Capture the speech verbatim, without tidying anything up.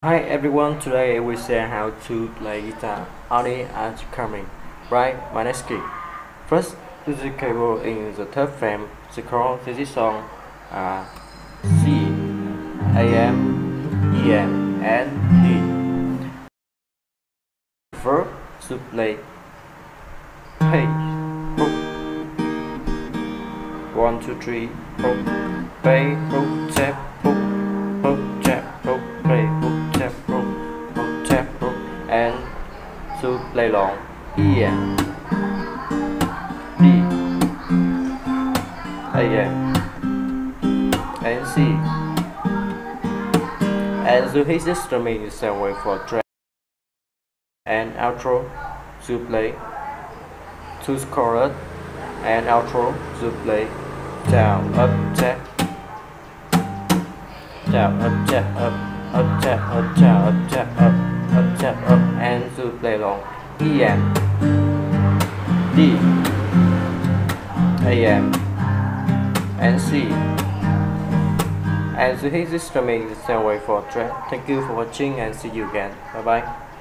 Hi everyone, today we share how to play guitar only as coming, right? Maneskin. First, use the cable in the third frame. The chord this song are C, A M, E M, and D. First, to play page, hook, one, two, three, hook, play, hook, tap, hook, hook, tap, hook, play, hook. And to play long E M D A M and C, and to hit the strumming the same way for track and outro to play two chorus and outro to play down up tap down up tap up up tap up tap up tap up up tap up and to play long E M D A M and C, and to hit this strumming the same way for track. Thank you for watching and see you again. Bye bye.